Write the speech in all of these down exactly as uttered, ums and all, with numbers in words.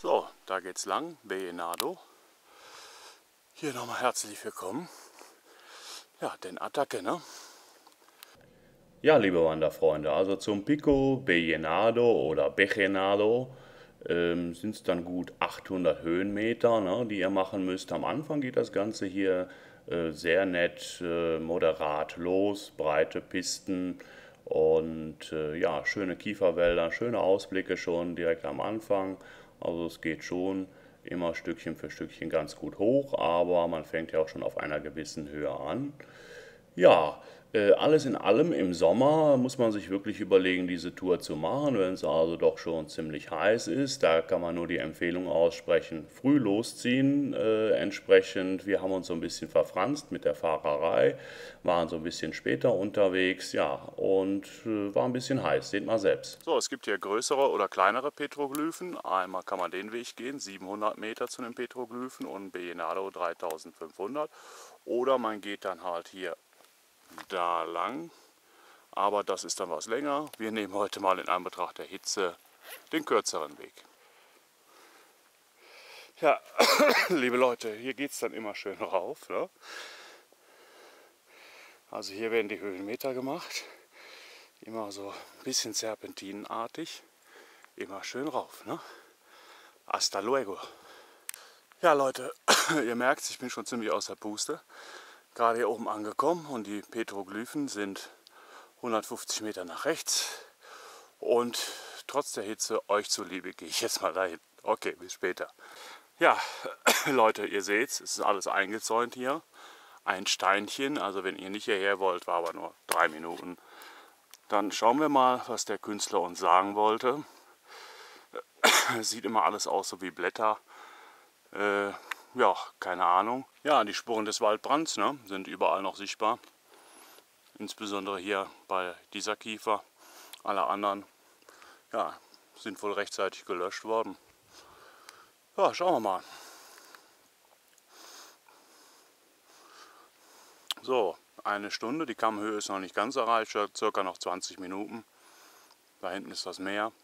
So, da geht's lang, Bellenado. Hier nochmal herzlich willkommen. Ja, den Attacke, ne? Ja, liebe Wanderfreunde, also zum Pico Bellenado oder Bejenado ähm, sind es dann gut achthundert Höhenmeter, ne, die ihr machen müsst. Am Anfang geht das Ganze hier äh, sehr nett, äh, moderat los, breite Pisten und äh, ja, schöne Kieferwälder, schöne Ausblicke schon direkt am Anfang. Also es geht schon immer Stückchen für Stückchen ganz gut hoch, aber man fängt ja auch schon auf einer gewissen Höhe an. Ja, äh, alles in allem im Sommer muss man sich wirklich überlegen, diese Tour zu machen, wenn es also doch schon ziemlich heiß ist. Da kann man nur die Empfehlung aussprechen, früh losziehen. Äh, entsprechend, wir haben uns so ein bisschen verfranst mit der Fahrerei, waren so ein bisschen später unterwegs, ja, und äh, war ein bisschen heiß, seht mal selbst. So, es gibt hier größere oder kleinere Petroglyphen. Einmal kann man den Weg gehen, siebenhundert Meter zu den Petroglyphen und Bellenado dreitausendfünfhundert. Oder man geht dann halt hier da lang. Aber das ist dann was länger. Wir nehmen heute mal in Anbetracht der Hitze den kürzeren Weg. Ja, liebe Leute, hier geht es dann immer schön rauf. Ne? Also hier werden die Höhenmeter gemacht. Immer so ein bisschen serpentinenartig. Immer schön rauf. Ne? Hasta luego. Ja Leute, ihr merkt, ich bin schon ziemlich aus der Puste. Gerade hier oben angekommen und die Petroglyphen sind hundertfünfzig Meter nach rechts. Und trotz der Hitze, euch zuliebe, gehe ich jetzt mal dahin. Okay, bis später. Ja, Leute, ihr seht, es ist alles eingezäunt hier. Ein Steinchen, also wenn ihr nicht hierher wollt, war aber nur drei Minuten. Dann schauen wir mal, was der Künstler uns sagen wollte. Sieht immer alles aus so wie Blätter. Äh, ja, keine Ahnung. Ja, die Spuren des Waldbrands, ne, sind überall noch sichtbar. Insbesondere hier bei dieser Kiefer. Alle anderen, ja, sind wohl rechtzeitig gelöscht worden. Ja, schauen wir mal. So, eine Stunde. Die Kammhöhe ist noch nicht ganz erreicht, circa noch zwanzig Minuten. Da hinten ist das Meer.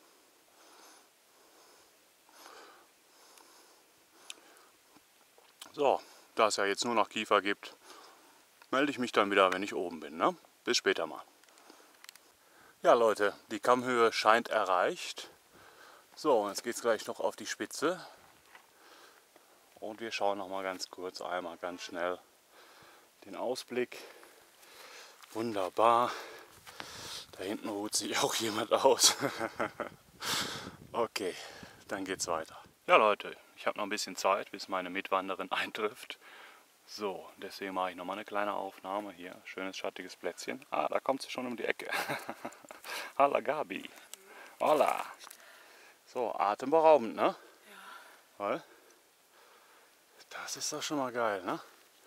So, da es ja jetzt nur noch Kiefer gibt, melde ich mich dann wieder, wenn ich oben bin. Ne? Bis später mal. Ja Leute, die Kammhöhe scheint erreicht. So, jetzt geht es gleich noch auf die Spitze. Und wir schauen noch mal ganz kurz, einmal ganz schnell den Ausblick. Wunderbar. Da hinten ruht sich auch jemand aus. Okay, dann geht's weiter. Ja Leute, ich habe noch ein bisschen Zeit, bis meine Mitwanderin eintrifft. So, deswegen mache ich noch mal eine kleine Aufnahme hier. Schönes schattiges Plätzchen. Ah, da kommt sie schon um die Ecke. Hola Gabi. Hola. So, atemberaubend, ne? Ja. Weil, das ist doch schon mal geil, ne?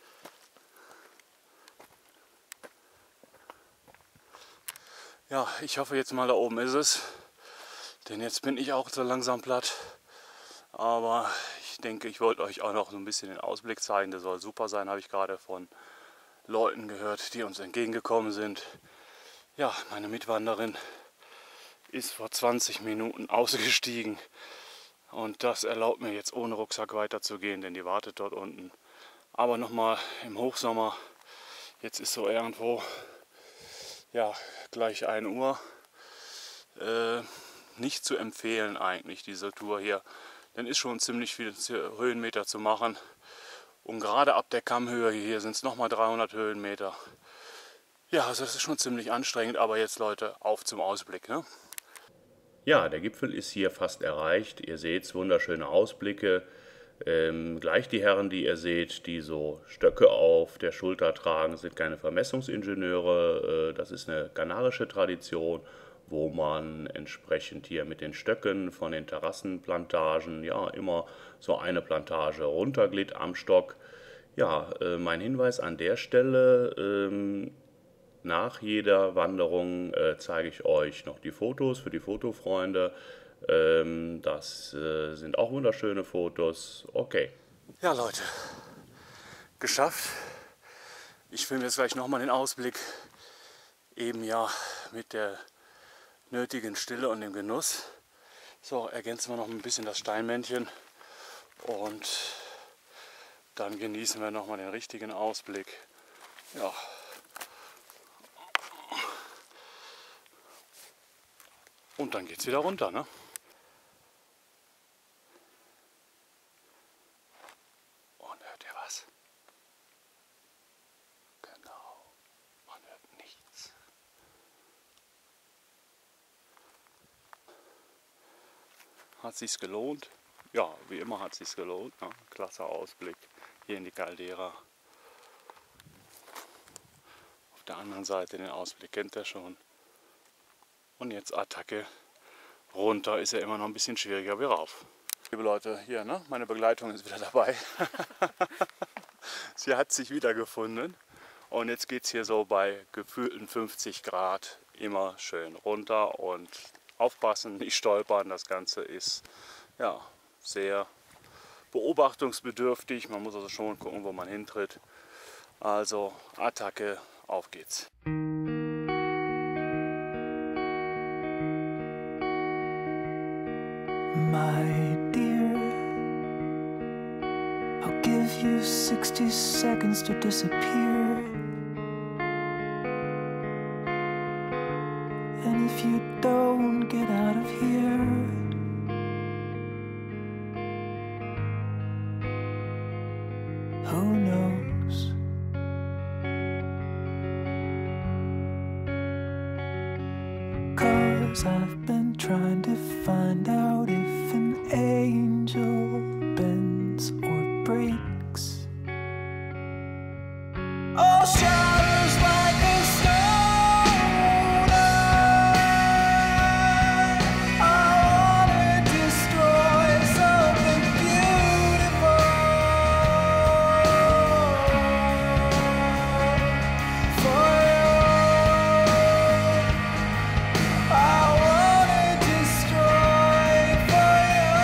Ja, ich hoffe jetzt mal, da oben ist es. Denn jetzt bin ich auch so langsam platt. Aber ich denke, ich wollte euch auch noch so ein bisschen den Ausblick zeigen. Der soll super sein, habe ich gerade von Leuten gehört, die uns entgegengekommen sind. Ja, meine Mitwanderin ist vor zwanzig Minuten ausgestiegen. Und das erlaubt mir jetzt ohne Rucksack weiterzugehen, denn die wartet dort unten. Aber nochmal im Hochsommer, jetzt ist so irgendwo, ja, gleich ein Uhr. Äh, nicht zu empfehlen eigentlich, diese Tour hier. Denn ist schon ziemlich viel Höhenmeter zu machen. Und gerade ab der Kammhöhe hier sind es nochmal dreihundert Höhenmeter. Ja, also das ist schon ziemlich anstrengend. Aber jetzt Leute, auf zum Ausblick. Ne? Ja, der Gipfel ist hier fast erreicht. Ihr seht wunderschöne Ausblicke. Ähm, gleich die Herren, die ihr seht, die so Stöcke auf der Schulter tragen, sind keine Vermessungsingenieure. Äh, das ist eine kanarische Tradition, wo man entsprechend hier mit den Stöcken von den Terrassenplantagen, ja, immer so eine Plantage runterglitt am Stock. Ja, äh, mein Hinweis an der Stelle, ähm, nach jeder Wanderung äh, zeige ich euch noch die Fotos für die Fotofreunde. Ähm, das äh, sind auch wunderschöne Fotos. Okay. Ja Leute, geschafft. Ich filme jetzt gleich nochmal den Ausblick. Eben ja mit der nötigen Stille und dem Genuss. So, ergänzen wir noch ein bisschen das Steinmännchen und dann genießen wir nochmal den richtigen Ausblick. Ja. Und dann geht's wieder runter, ne? Und hört ihr was? Genau, man hört nichts. Hat sich's gelohnt? Ja, wie immer hat sich's gelohnt. Ne? Klasse Ausblick hier in die Caldera. Auf der anderen Seite den Ausblick kennt ihr schon. Und jetzt Attacke. Runter ist ja immer noch ein bisschen schwieriger wie rauf. Liebe Leute, hier, ne? Meine Begleitung ist wieder dabei. Sie hat sich wiedergefunden. Und jetzt geht es hier so bei gefühlten fünfzig Grad immer schön runter und aufpassen, nicht stolpern. Das Ganze ist ja sehr beobachtungsbedürftig. Man muss also schon gucken, wo man hintritt. Also Attacke, auf geht's. My dear, I'll give you sixty seconds to disappear. And if you don't get out of here, who knows? Cause I've been trying to find out if an angel bends or breaks. All shatters like a stone. I wanna destroy something beautiful for you. I wanna destroy for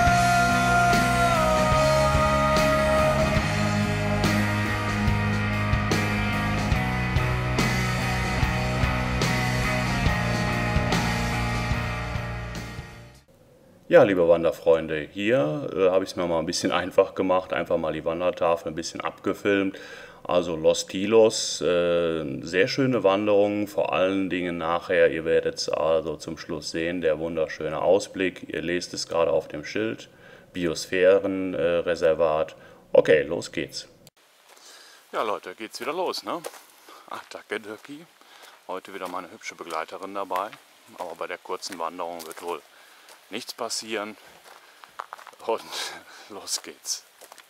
Ja, liebe Wanderfreunde, hier äh, habe ich es mir mal ein bisschen einfach gemacht, einfach mal die Wandertafel ein bisschen abgefilmt. Also Los Tilos, äh, sehr schöne Wanderung, vor allen Dingen nachher, ihr werdet es also zum Schluss sehen, der wunderschöne Ausblick. Ihr lest es gerade auf dem Schild, Biosphärenreservat. Äh, okay, los geht's. Ja Leute, geht's wieder los, ne? Attacke Dirki. Heute wieder meine hübsche Begleiterin dabei. Aber bei der kurzen Wanderung wird wohl nichts passieren. Und los geht's.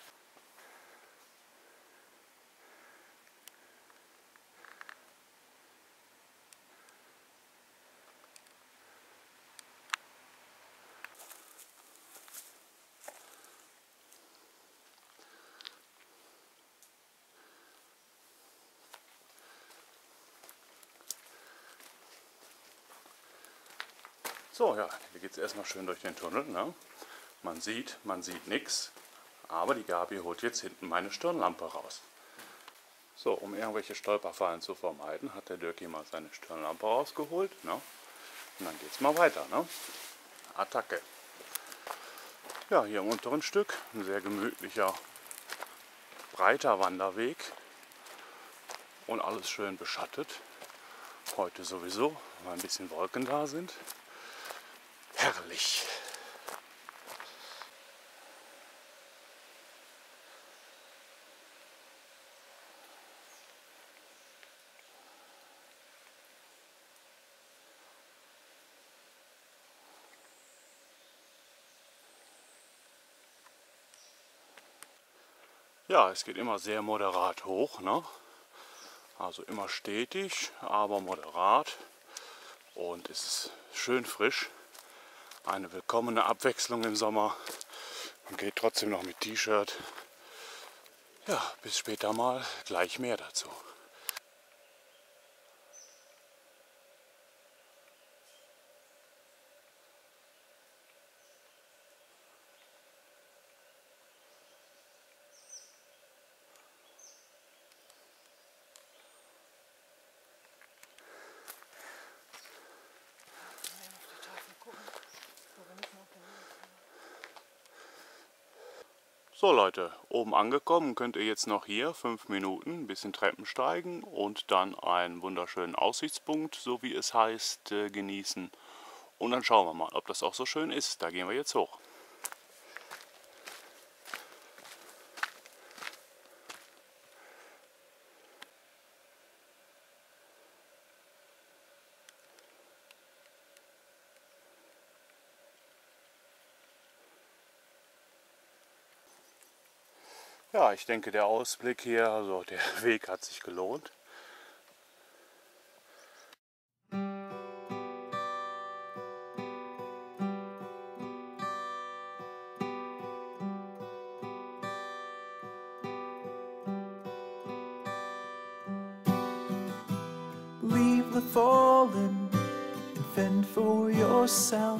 So, ja, hier geht es erstmal schön durch den Tunnel. Ne? Man sieht, man sieht nichts, aber die Gabi holt jetzt hinten meine Stirnlampe raus. So, um irgendwelche Stolperfallen zu vermeiden, hat der Dirki mal seine Stirnlampe rausgeholt. Ne? Und dann geht es mal weiter. Ne? Attacke. Ja, hier im unteren Stück ein sehr gemütlicher, breiter Wanderweg und alles schön beschattet. Heute sowieso, weil ein bisschen Wolken da sind. Herrlich. Ja, es geht immer sehr moderat hoch, ne? Also immer stetig, aber moderat. Und es ist schön frisch. Eine willkommene Abwechslung im Sommer. Man geht trotzdem noch mit T-Shirt. Ja, bis später mal, gleich mehr dazu. So Leute, oben angekommen könnt ihr jetzt noch hier fünf Minuten ein bisschen Treppen steigen und dann einen wunderschönen Aussichtspunkt, so wie es heißt, äh, genießen. Und dann schauen wir mal, ob das auch so schön ist. Da gehen wir jetzt hoch. Ja, ich denke, der Ausblick hier, also der Weg hat sich gelohnt. Leave the fallen and fend for yourself.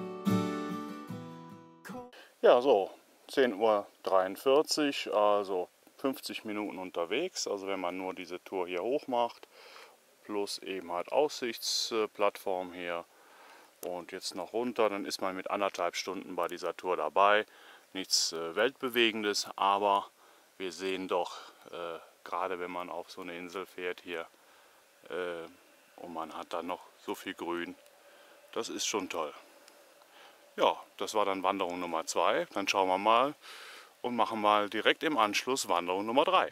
Ja, so, zehn Uhr dreiundvierzig, also fünfzig Minuten unterwegs. Also wenn man nur diese Tour hier hoch macht, plus eben halt Aussichtsplattform hier und jetzt noch runter, dann ist man mit anderthalb Stunden bei dieser Tour dabei. Nichts äh, Weltbewegendes, aber wir sehen doch, äh, gerade wenn man auf so eine Insel fährt hier, äh, und man hat dann noch so viel Grün, das ist schon toll. Ja, das war dann Wanderung Nummer zwei. Dann schauen wir mal und machen mal direkt im Anschluss Wanderung Nummer drei.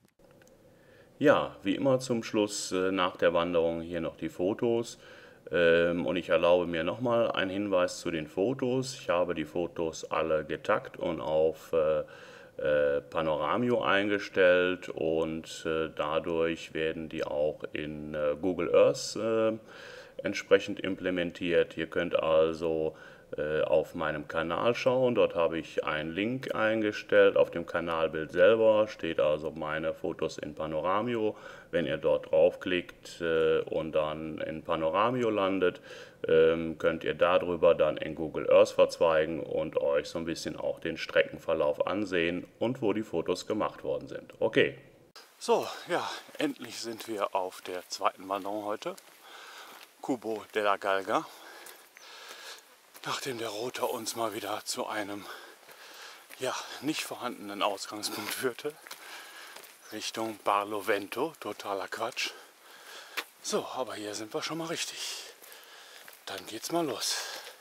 Ja, wie immer zum Schluss äh, nach der Wanderung hier noch die Fotos. Ähm, und ich erlaube mir nochmal einen Hinweis zu den Fotos. Ich habe die Fotos alle getaggt und auf äh, äh, Panoramio eingestellt und äh, dadurch werden die auch in äh, Google Earth äh, entsprechend implementiert. Ihr könnt also äh, auf meinem Kanal schauen, dort habe ich einen Link eingestellt. Auf dem Kanalbild selber steht also meine Fotos in Panoramio. Wenn ihr dort draufklickt äh, und dann in Panoramio landet, ähm, könnt ihr darüber dann in Google Earth verzweigen und euch so ein bisschen auch den Streckenverlauf ansehen und wo die Fotos gemacht worden sind. Okay. So, ja, endlich sind wir auf der zweiten Wanderung heute. Cubo della Galga. Nachdem der Roter uns mal wieder zu einem ja, nicht vorhandenen Ausgangspunkt führte. Richtung Barlovento, totaler Quatsch. So, aber hier sind wir schon mal richtig. Dann geht's mal los.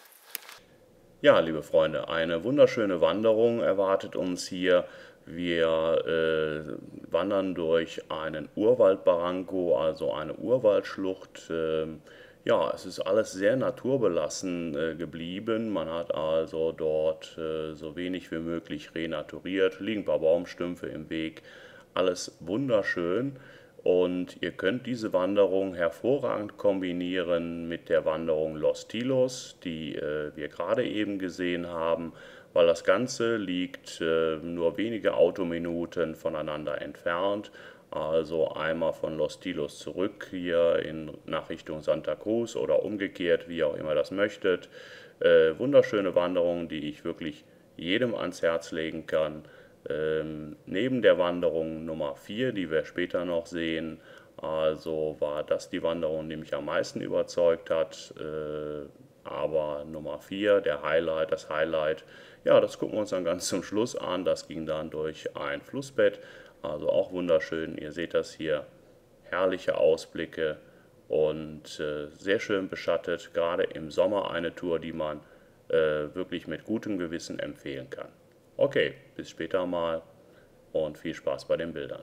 Ja, liebe Freunde, eine wunderschöne Wanderung erwartet uns hier. Wir äh, wandern durch einen Urwaldbarranco, also eine Urwaldschlucht. Äh, ja, es ist alles sehr naturbelassen äh, geblieben. Man hat also dort äh, so wenig wie möglich renaturiert. Liegen ein paar Baumstümpfe im Weg. Alles wunderschön. Und ihr könnt diese Wanderung hervorragend kombinieren mit der Wanderung Los Tilos, die äh, wir gerade eben gesehen haben, weil das Ganze liegt äh, nur wenige Autominuten voneinander entfernt. Also einmal von Los Tilos zurück hier in, nach Richtung Santa Cruz oder umgekehrt, wie auch immer das möchtet. Äh, wunderschöne Wanderung, die ich wirklich jedem ans Herz legen kann. Ähm, neben der Wanderung Nummer vier, die wir später noch sehen, also war das die Wanderung, die mich am meisten überzeugt hat. Äh, aber Nummer vier, der Highlight, das Highlight, ja, das gucken wir uns dann ganz zum Schluss an. Das ging dann durch ein Flussbett, also auch wunderschön. Ihr seht das hier, herrliche Ausblicke und äh, sehr schön beschattet. Gerade im Sommer eine Tour, die man äh, wirklich mit gutem Gewissen empfehlen kann. Okay, bis später mal und viel Spaß bei den Bildern.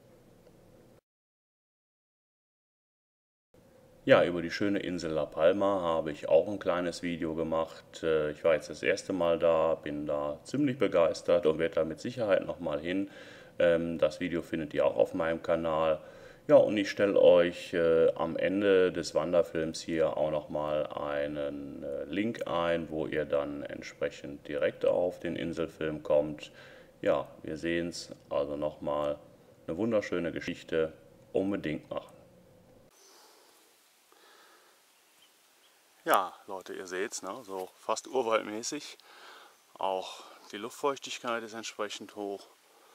Ja, über die schöne Insel La Palma habe ich auch ein kleines Video gemacht. Ich war jetzt das erste Mal da, bin da ziemlich begeistert und werde da mit Sicherheit nochmal hin. Das Video findet ihr auch auf meinem Kanal. Ja, und ich stelle euch äh, am Ende des Wanderfilms hier auch nochmal einen äh, Link ein, wo ihr dann entsprechend direkt auf den Inselfilm kommt. Ja, wir sehen es, also nochmal eine wunderschöne Geschichte, unbedingt machen. Ja, Leute, ihr seht's, ne? So fast urwaldmäßig. Auch die Luftfeuchtigkeit ist entsprechend hoch.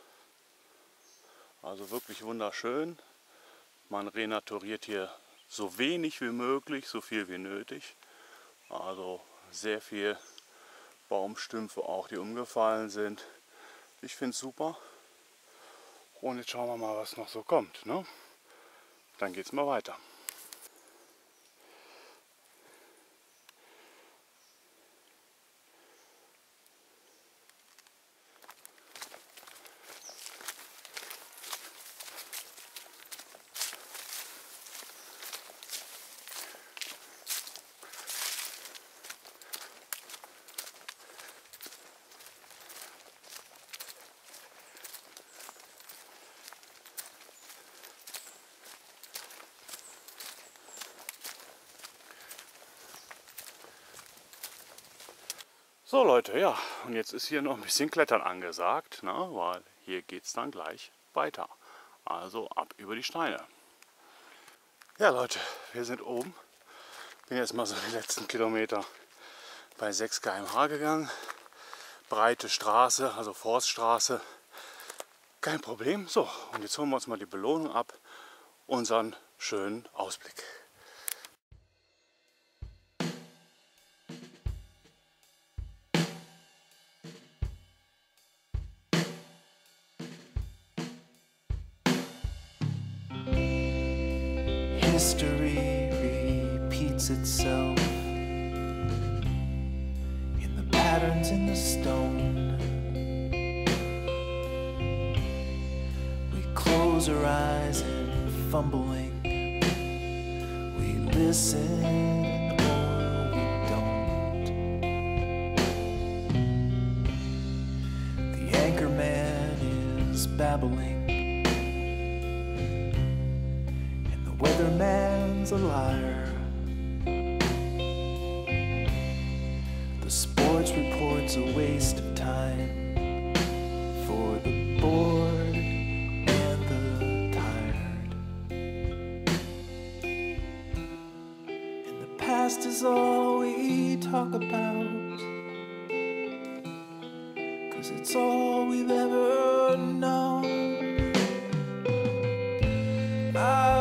Also wirklich wunderschön. Man renaturiert hier so wenig wie möglich, so viel wie nötig. Also sehr viel Baumstümpfe auch, die umgefallen sind. Ich finde es super. Und jetzt schauen wir mal, was noch so kommt, ne? Dann geht's mal weiter. So Leute, ja, und jetzt ist hier noch ein bisschen Klettern angesagt, ne, weil hier geht es dann gleich weiter. Also ab über die Steine. Ja Leute, wir sind oben. Bin jetzt mal so die letzten Kilometer bei sechs Kilometer pro Stunde gegangen. Breite Straße, also Forststraße. Kein Problem. So, und jetzt holen wir uns mal die Belohnung ab. Unseren schönen Ausblick. History repeats itself in the patterns in the stone. We close our eyes and fumbling, we listen or we don't. The anchor man is babbling, weatherman's a liar. The sports report's a waste of time for the bored and the tired. And the past is all we talk about, 'cause it's all we've ever known. I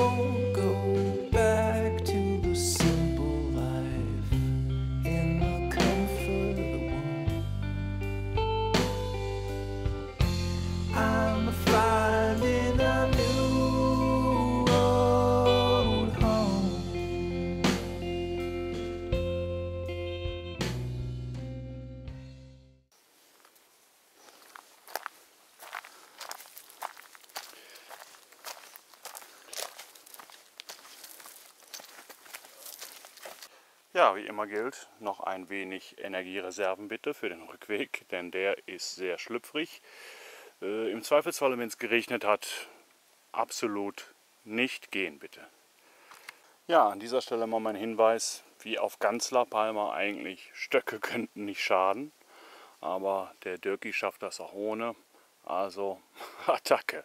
Ja, wie immer gilt, noch ein wenig Energiereserven bitte für den Rückweg, denn der ist sehr schlüpfrig. Äh, Im Zweifelsfalle, wenn es geregnet hat, absolut nicht gehen bitte. Ja, an dieser Stelle mal mein Hinweis, wie auf ganz La Palma eigentlich, Stöcke könnten nicht schaden, aber der Dirki schafft das auch ohne, also Attacke.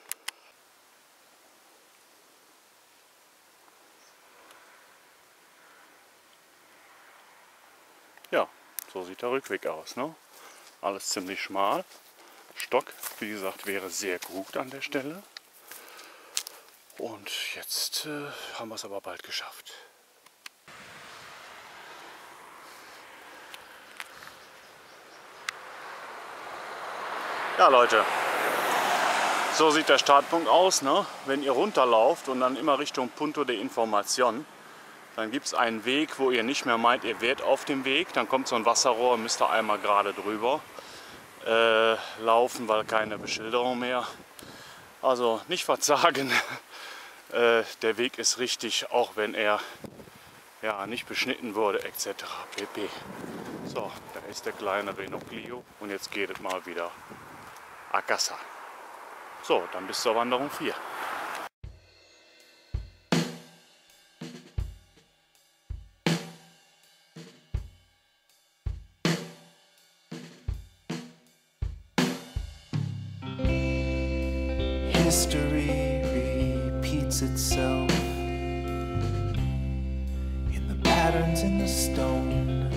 Ja, so sieht der Rückweg aus, ne? Alles ziemlich schmal. Stock, wie gesagt, wäre sehr gut an der Stelle. Und jetzt äh, haben wir es aber bald geschafft. Ja Leute, so sieht der Startpunkt aus, ne? Wenn ihr runterlauft und dann immer Richtung Punto de Información, dann gibt es einen Weg, wo ihr nicht mehr meint, ihr wärt auf dem Weg. Dann kommt so ein Wasserrohr, müsst ihr einmal gerade drüber äh, laufen, weil keine Beschilderung mehr. Also nicht verzagen, äh, der Weg ist richtig, auch wenn er ja, nicht beschnitten wurde et cetera pp. So, da ist der kleine Renault Clio und jetzt geht es mal wieder a casa. So, dann bis zur Wanderung vier. History repeats itself in the patterns in the stone.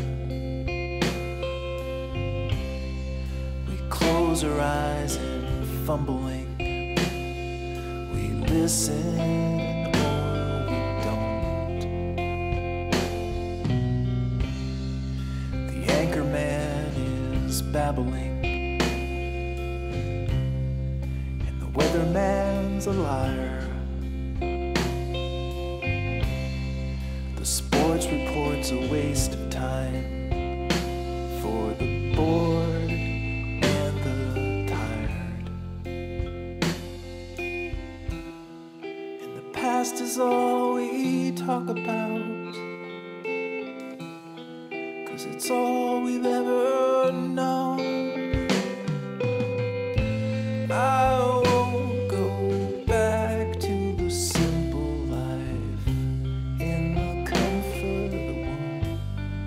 We close our eyes and fumbling, we listen or we don't. The anchor man is babbling, man's a liar. The sports report's a waste of time for the bored and the tired. And the past is all we talk about, 'cause it's all we've ever known. I won't go back to the simple life in the comfort of the womb.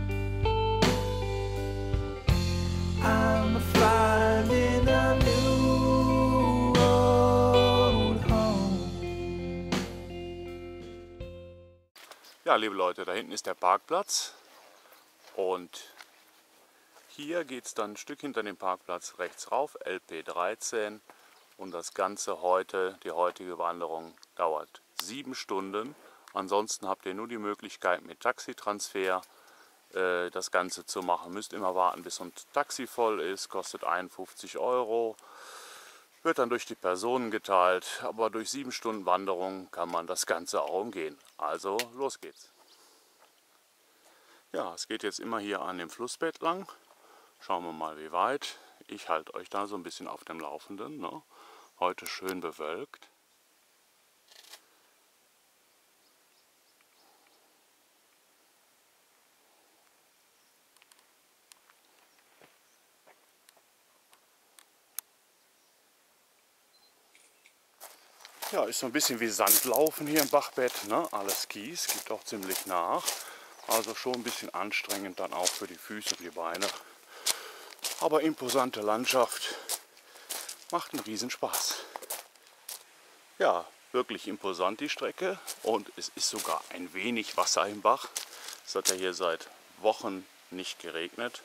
I'm finding a new road home. Ja, liebe Leute, da hinten ist der Parkplatz und hier geht es dann ein Stück hinter dem Parkplatz rechts rauf, L P dreizehn. Und das Ganze heute, die heutige Wanderung, dauert sieben Stunden. Ansonsten habt ihr nur die Möglichkeit mit Taxitransfer äh, das Ganze zu machen. Müsst immer warten, bis ein Taxi voll ist, kostet einundfünfzig Euro. Wird dann durch die Personen geteilt, aber durch sieben Stunden Wanderung kann man das Ganze auch umgehen. Also los geht's. Ja, es geht jetzt immer hier an dem Flussbett lang. Schauen wir mal, wie weit. Ich halte euch da so ein bisschen auf dem Laufenden. Ne? Heute schön bewölkt. Ja, ist so ein bisschen wie Sandlaufen hier im Bachbett. Ne? Alles Kies, gibt auch ziemlich nach. Also schon ein bisschen anstrengend dann auch für die Füße und die Beine. Aber imposante Landschaft, macht einen Riesenspaß. Ja, wirklich imposant die Strecke und es ist sogar ein wenig Wasser im Bach. Es hat ja hier seit Wochen nicht geregnet.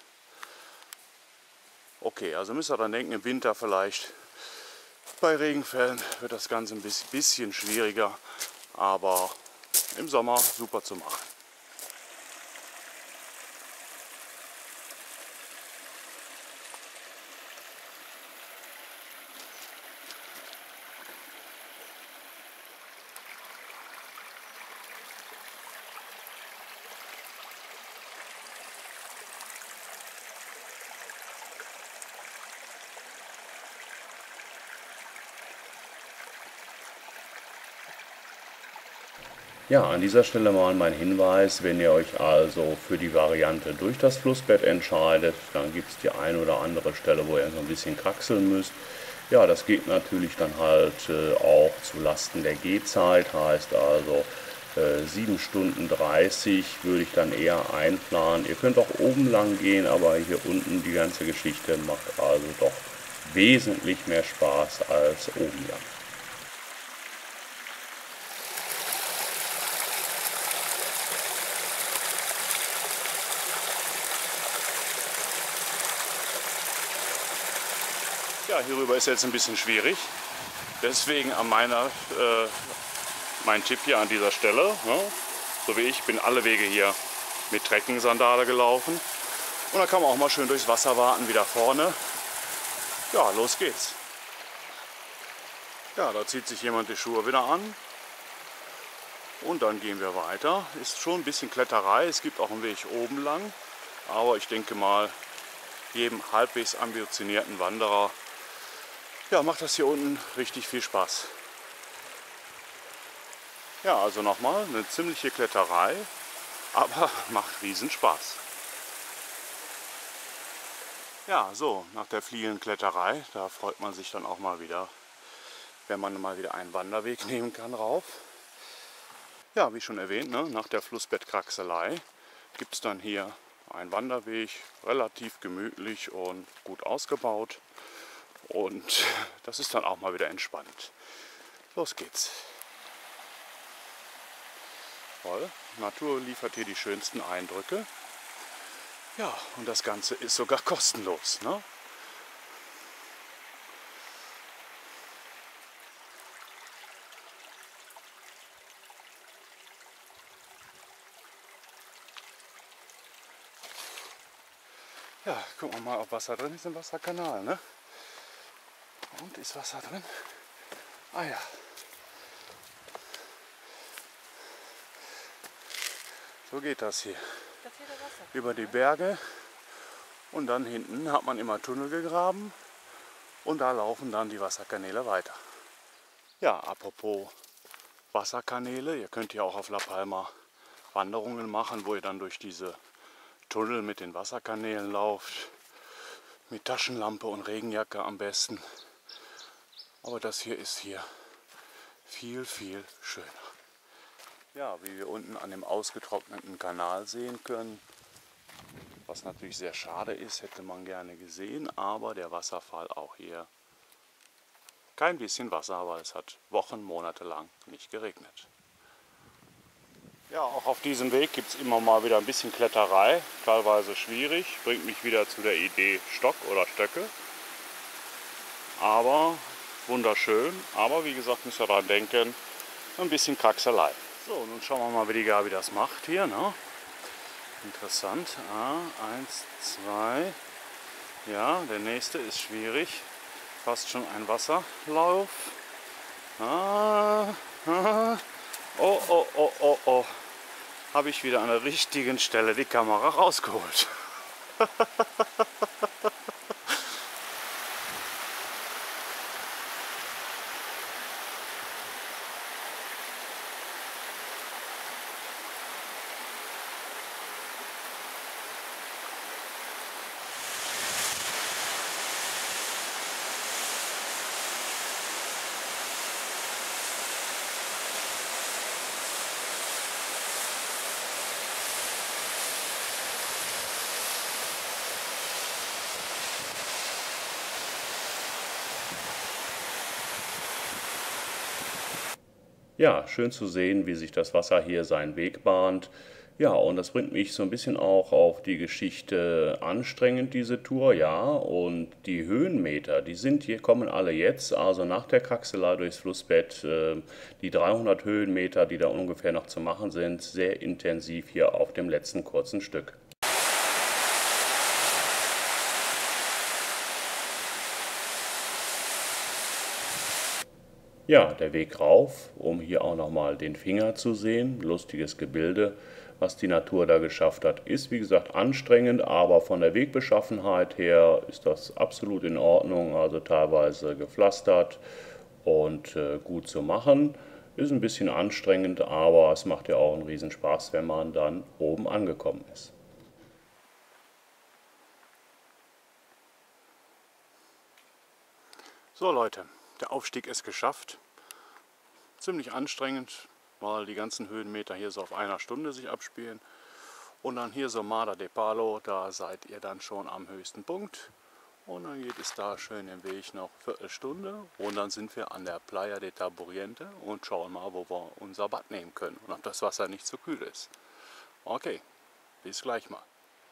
Okay, also müsst ihr dann denken, im Winter vielleicht bei Regenfällen wird das Ganze ein bisschen schwieriger, aber im Sommer super zu machen. Ja, an dieser Stelle mal mein Hinweis, wenn ihr euch also für die Variante durch das Flussbett entscheidet, dann gibt es die eine oder andere Stelle, wo ihr so ein bisschen kraxeln müsst. Ja, das geht natürlich dann halt äh, auch zu Lasten der Gehzeit, heißt also äh, sieben Stunden dreißig würde ich dann eher einplanen. Ihr könnt auch oben lang gehen, aber hier unten die ganze Geschichte macht also doch wesentlich mehr Spaß als oben lang. Ja, hierüber ist jetzt ein bisschen schwierig. Deswegen an meiner, äh, mein Tipp hier an dieser Stelle. Ne? So wie ich bin alle Wege hier mit Trekking-Sandale gelaufen. Und da kann man auch mal schön durchs Wasser warten, wieder vorne. Ja, los geht's. Ja, da zieht sich jemand die Schuhe wieder an. Und dann gehen wir weiter. Ist schon ein bisschen Kletterei. Es gibt auch einen Weg oben lang. Aber ich denke mal, jedem halbwegs ambitionierten Wanderer ja, macht das hier unten richtig viel Spaß. Ja, also nochmal eine ziemliche Kletterei, aber macht riesen Spaß. Ja, so, nach der vielen Kletterei, da freut man sich dann auch mal wieder, wenn man mal wieder einen Wanderweg nehmen kann rauf. Ja, wie schon erwähnt, ne, nach der Flussbettkraxelei gibt es dann hier einen Wanderweg, relativ gemütlich und gut ausgebaut. Und das ist dann auch mal wieder entspannt. Los geht's. Toll, Natur liefert hier die schönsten Eindrücke. Ja, und das Ganze ist sogar kostenlos, ne? Ja, gucken wir mal, ob Wasser drin ist im Wasserkanal, ne? Und ist Wasser drin? Ah ja. So geht das hier. Das hier der Wasser. Über die Berge und dann hinten hat man immer Tunnel gegraben und da laufen dann die Wasserkanäle weiter. Ja, apropos Wasserkanäle, ihr könnt ja auch auf La Palma Wanderungen machen, wo ihr dann durch diese Tunnel mit den Wasserkanälen lauft, mit Taschenlampe und Regenjacke am besten. Aber das hier ist hier viel, viel schöner. Ja, wie wir unten an dem ausgetrockneten Kanal sehen können, was natürlich sehr schade ist, hätte man gerne gesehen, aber der Wasserfall auch hier. Kein bisschen Wasser, aber es hat Wochen, Monate lang nicht geregnet. Ja, auch auf diesem Weg gibt es immer mal wieder ein bisschen Kletterei, teilweise schwierig, bringt mich wieder zu der Idee Stock oder Stöcke. Aber wunderschön, aber wie gesagt, müsst ihr daran denken, ein bisschen Kraxelei. So, nun schauen wir mal, wie die Gabi das macht hier. Ne? Interessant. Ah, eins, zwei. Ja, der nächste ist schwierig. Fast schon ein Wasserlauf. Ah, ah. Oh, oh, oh, oh, oh. Habe ich wieder an der richtigen Stelle die Kamera rausgeholt. Ja, schön zu sehen, wie sich das Wasser hier seinen Weg bahnt. Ja, und das bringt mich so ein bisschen auch auf die Geschichte anstrengend, diese Tour, ja. Und die Höhenmeter, die sind hier, kommen alle jetzt, also nach der Kraxelei durchs Flussbett, äh, die dreihundert Höhenmeter, die da ungefähr noch zu machen sind, sehr intensiv hier auf dem letzten kurzen Stück. Ja, der Weg rauf, um hier auch nochmal den Finger zu sehen. Lustiges Gebilde, was die Natur da geschafft hat. Ist wie gesagt anstrengend, aber von der Wegbeschaffenheit her ist das absolut in Ordnung. Also teilweise gepflastert und äh, gut zu machen. Ist ein bisschen anstrengend, aber es macht ja auch einen Riesenspaß, wenn man dann oben angekommen ist. So Leute, der Aufstieg ist geschafft. Ziemlich anstrengend, weil die ganzen Höhenmeter hier so auf einer Stunde sich abspielen. Und dann hier so Mada de Palo, da seid ihr dann schon am höchsten Punkt. Und dann geht es da schön den Weg noch eine Viertelstunde. Und dann sind wir an der Playa de Taburiente und schauen mal, wo wir unser Bad nehmen können und ob das Wasser nicht zu kühl ist. Okay, bis gleich mal.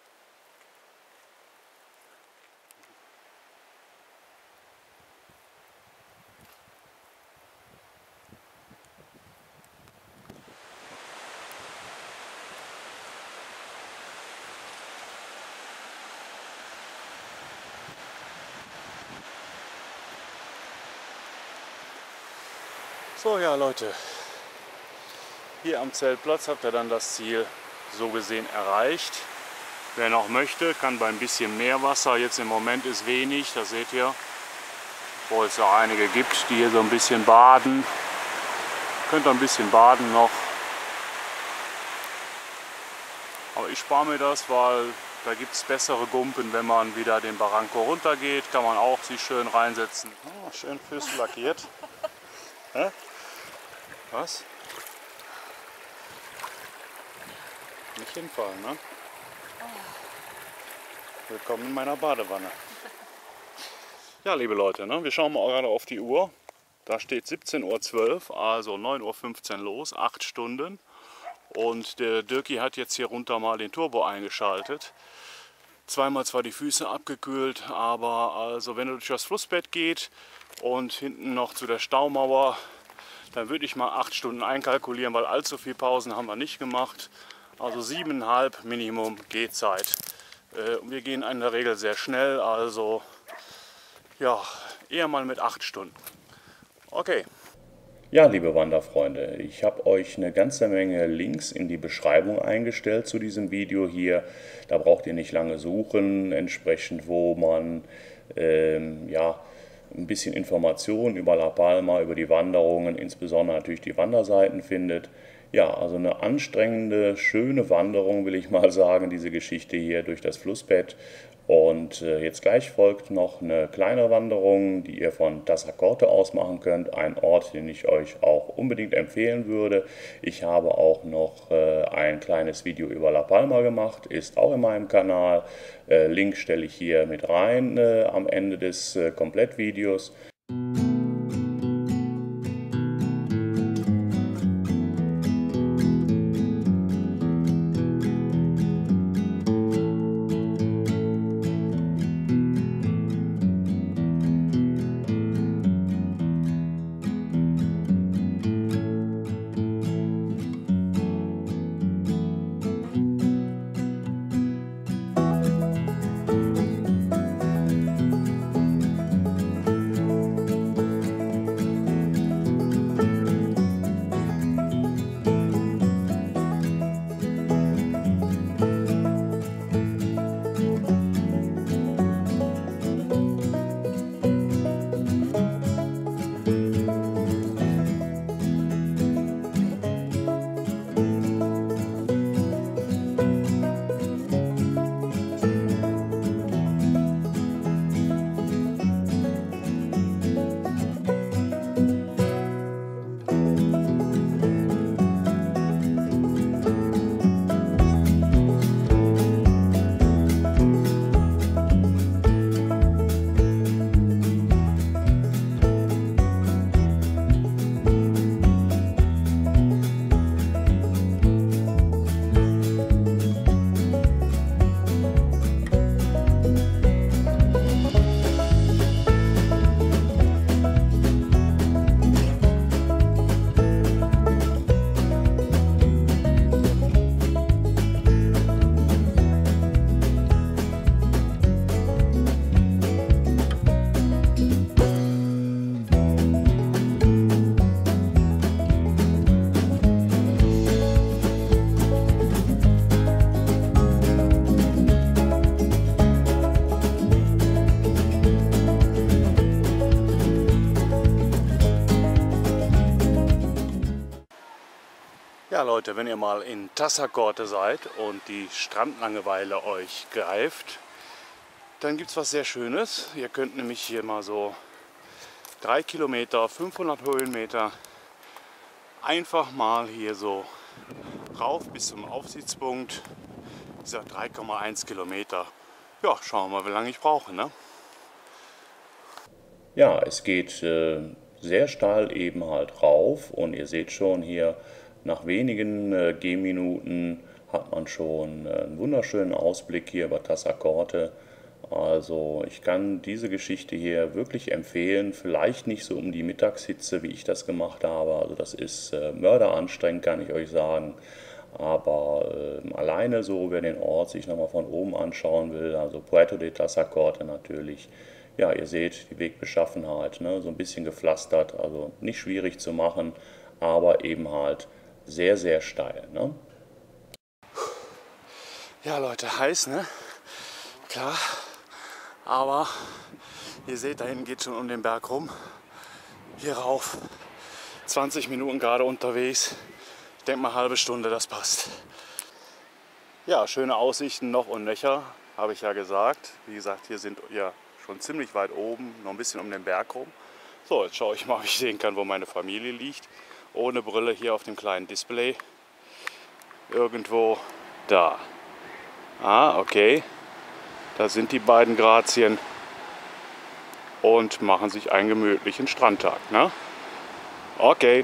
So, ja Leute, hier am Zeltplatz habt ihr dann das Ziel so gesehen erreicht. Wer noch möchte, kann bei ein bisschen mehr Wasser, jetzt im Moment ist wenig, das seht ihr, wo es ja einige gibt, die hier so ein bisschen baden. Könnt ihr ein bisschen baden noch. Aber ich spare mir das, weil da gibt es bessere Gumpen, wenn man wieder den Barranco runtergeht, kann man auch sich schön reinsetzen. Oh, schön Füße lackiert. Hä? Was? Nicht hinfallen, ne? Willkommen in meiner Badewanne. Ja, liebe Leute, ne? Wir schauen mal gerade auf die Uhr. Da steht siebzehn Uhr zwölf, also neun Uhr fünfzehn los, acht Stunden. Und der Dirki hat jetzt hier runter mal den Turbo eingeschaltet. Zweimal zwar die Füße abgekühlt, aber also wenn er durch das Flussbett geht und hinten noch zu der Staumauer, dann würde ich mal acht Stunden einkalkulieren, weil allzu viel Pausen haben wir nicht gemacht. Also siebeneinhalb Minimum Gehzeit. Äh, wir gehen in der Regel sehr schnell, also ja, eher mal mit acht Stunden. Okay, Ja, liebe Wanderfreunde, ich habe euch eine ganze Menge Links in die Beschreibung eingestellt zu diesem Video hier. Da braucht ihr nicht lange suchen, entsprechend wo man ähm, ja, ein bisschen Informationen über La Palma, über die Wanderungen, insbesondere natürlich die Wanderseiten findet. Ja, also eine anstrengende, schöne Wanderung, will ich mal sagen, diese Geschichte hier durch das Flussbett. Und äh, jetzt gleich folgt noch eine kleine Wanderung, die ihr von Tazacorte aus machen könnt. Ein Ort, den ich euch auch unbedingt empfehlen würde. Ich habe auch noch äh, ein kleines Video über La Palma gemacht, ist auch in meinem Kanal. Äh, Link stelle ich hier mit rein äh, am Ende des äh, Komplettvideos. Ja Leute, wenn ihr mal in Tazacorte seid und die Strandlangeweile euch greift, dann gibt es was sehr Schönes. Ihr könnt nämlich hier mal so drei Kilometer, fünfhundert Höhenmeter einfach mal hier so rauf bis zum Aufsitzpunkt. Wie gesagt, drei Komma eins Kilometer. Ja, schauen wir mal, wie lange ich brauche, ne? Ja, es geht äh, sehr steil eben halt rauf und ihr seht schon hier, nach wenigen äh, Gehminuten hat man schon äh, einen wunderschönen Ausblick hier über Tazacorte. Also ich kann diese Geschichte hier wirklich empfehlen, vielleicht nicht so um die Mittagshitze, wie ich das gemacht habe. Also das ist äh, mörderanstrengend, kann ich euch sagen. Aber äh, alleine so, wer den Ort sich nochmal von oben anschauen will, also Puerto de Tazacorte natürlich. Ja, ihr seht die Wegbeschaffenheit, ne? So ein bisschen gepflastert, also nicht schwierig zu machen, aber eben halt sehr, sehr steil, ne? Ja Leute, heiß, ne? Klar. Aber ihr seht, da hinten geht schon um den Berg rum. Hier rauf. zwanzig Minuten gerade unterwegs. Ich denke mal, halbe Stunde, das passt. Ja, schöne Aussichten noch und nöcher, habe ich ja gesagt. Wie gesagt, hier sind ja schon ziemlich weit oben, noch ein bisschen um den Berg rum. So, jetzt schaue ich mal, ob ich sehen kann, wo meine Familie liegt. Ohne Brille hier auf dem kleinen Display. Irgendwo da. Ah, okay. Da sind die beiden Grazien und machen sich einen gemütlichen Strandtag, ne? Okay.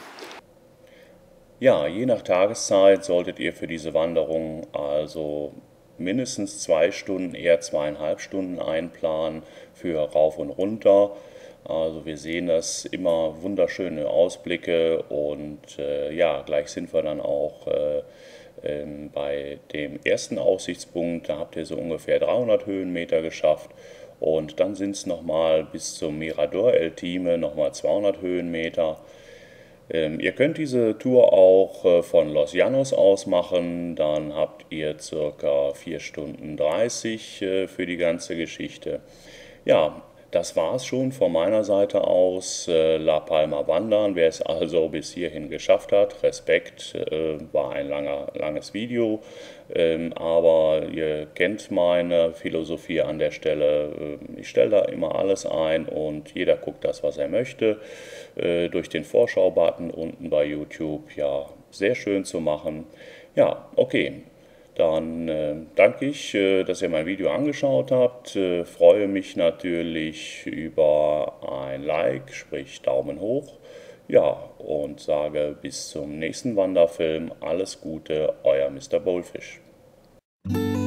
Ja, je nach Tageszeit solltet ihr für diese Wanderung also mindestens zwei Stunden, eher zweieinhalb Stunden einplanen für rauf und runter. Also wir sehen das immer wunderschöne Ausblicke und äh, ja, gleich sind wir dann auch äh, ähm, bei dem ersten Aussichtspunkt, da habt ihr so ungefähr dreihundert Höhenmeter geschafft und dann sind es nochmal bis zum Mirador El Time, nochmal zweihundert Höhenmeter. Ähm, ihr könnt diese Tour auch äh, von Los Llanos aus machen, dann habt ihr circa vier Stunden dreißig äh, für die ganze Geschichte. Ja, das war's schon von meiner Seite aus. Äh, La Palma wandern, wer es also bis hierhin geschafft hat, Respekt, äh, war ein langer, langes Video, ähm, aber ihr kennt meine Philosophie an der Stelle. Ich stelle da immer alles ein und jeder guckt das, was er möchte. Äh, durch den Vorschau-Button unten bei YouTube, ja, sehr schön zu machen. Ja, okay. Dann äh, danke ich, äh, dass ihr mein Video angeschaut habt. Äh, freue mich natürlich über ein Like, sprich Daumen hoch. Ja, und sage bis zum nächsten Wanderfilm. Alles Gute, euer Mister Boldfish.